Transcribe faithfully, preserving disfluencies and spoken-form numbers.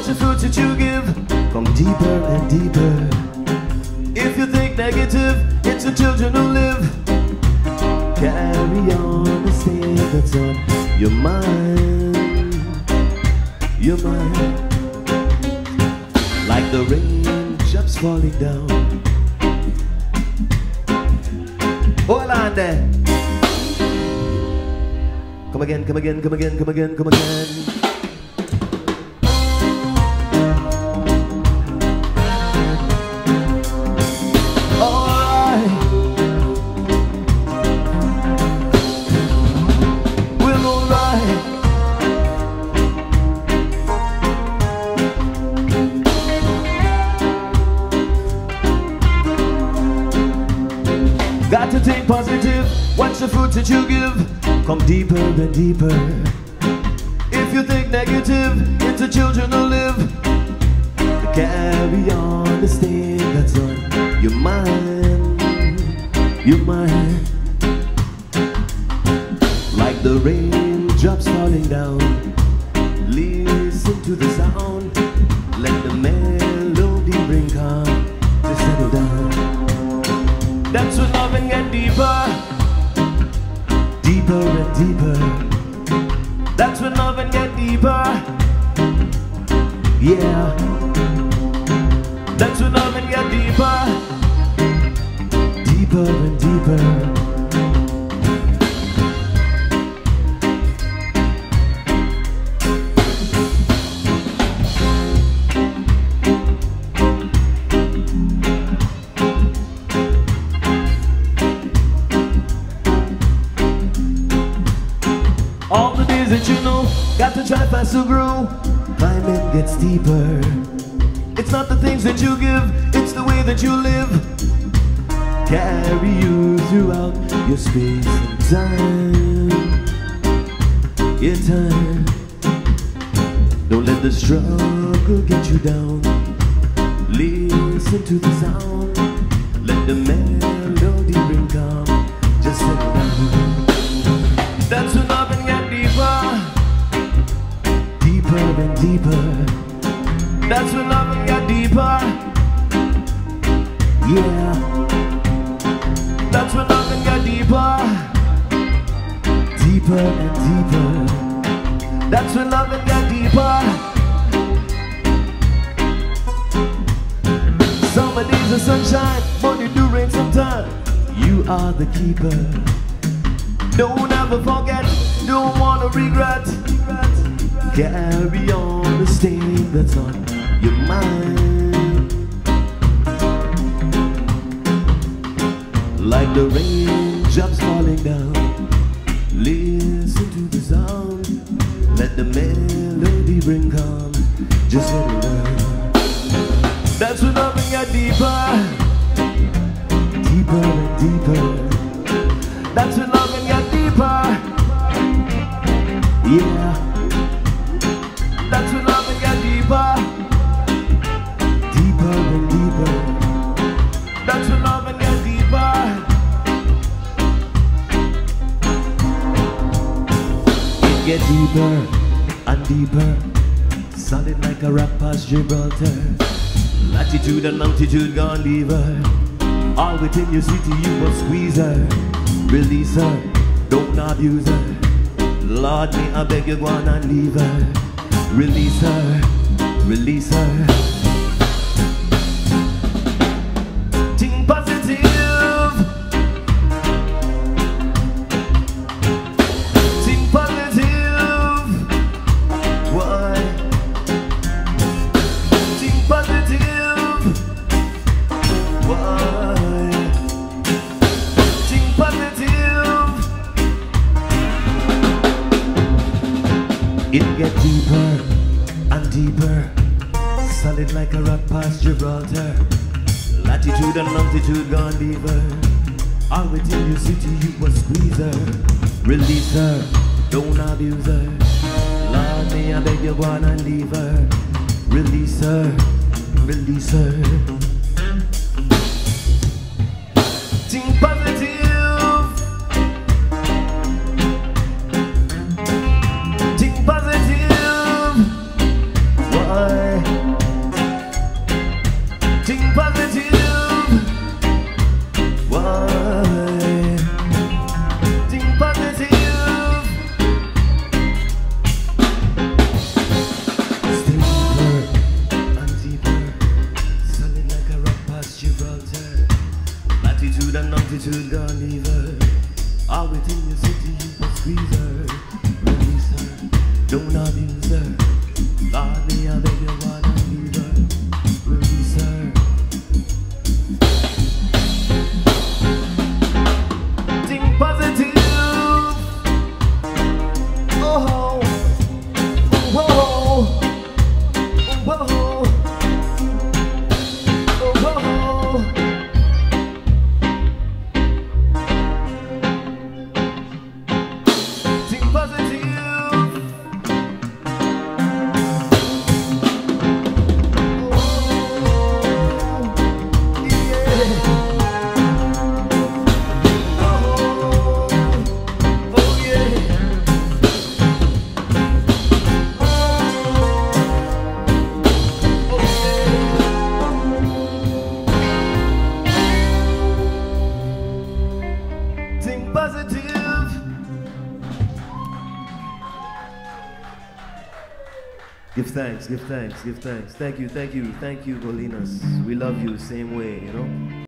Watch the fruits that you give come deeper and deeper. If you think negative, it's the children who live. Carry on the state that's on your mind, your mind. Like the raindrops falling down. Hold on there. Come again, come again, come again, come again, come again. Got to think positive, watch the fruits that you give come deeper and deeper. If you think negative, it's the children who live. Carry on the state that's on your mind, your mind. Like the raindrops falling down, listen to the sound. Let the melody bring calm to settle down. That's when love and get deeper, deeper and deeper. That's when love and get deeper, yeah. That's when love and get deeper, deeper and deeper. All the days that you know, got to try fast to grow. Climbing gets deeper. It's not the things that you give, it's the way that you live. Carry you throughout your space and time, your time. Don't let the struggle get you down. Listen to the sound. Let the melody bring calm. Just settle down. That's when love and get deeper, deeper and deeper. That's when love and get deeper, yeah. That's when love and get deeper, deeper and deeper. That's when love and get deeper. Summer days of sunshine, but it do rain sometime. You are the keeper. Don't ever forget, don't wanna regret. Carry on the stain that's on your mind. Like the raindrops falling down, listen to the sound. Let the melody bring calm. Just let it down. That's when love and get deeper, deeper and deeper. That's when love and get deeper, yeah. That's when love and get deeper, deeper and deeper. That's when love and get deeper. It get deeper and deeper, solid like a rock past Gibraltar. Latitude and longitude gone leave her. All within your city you must squeeze her. Release her, don't abuse her. Lord, me I beg you go on and leave her. Release her, release her. Think positive, think positive. Why? Think positive. Why? Think positive. It get deeper and deeper, solid like a rock past Gibraltar. Latitude and longitude gone leave her. All within your city you must squeeze her. Release her, don't abuse her. Lord, me I beg you go on and leave her. Release her, release her. Think positive. Think positive. Why? thanks, give thanks, give thanks. Thank you, thank you, thank you, Bolinas. We love you same way, you know.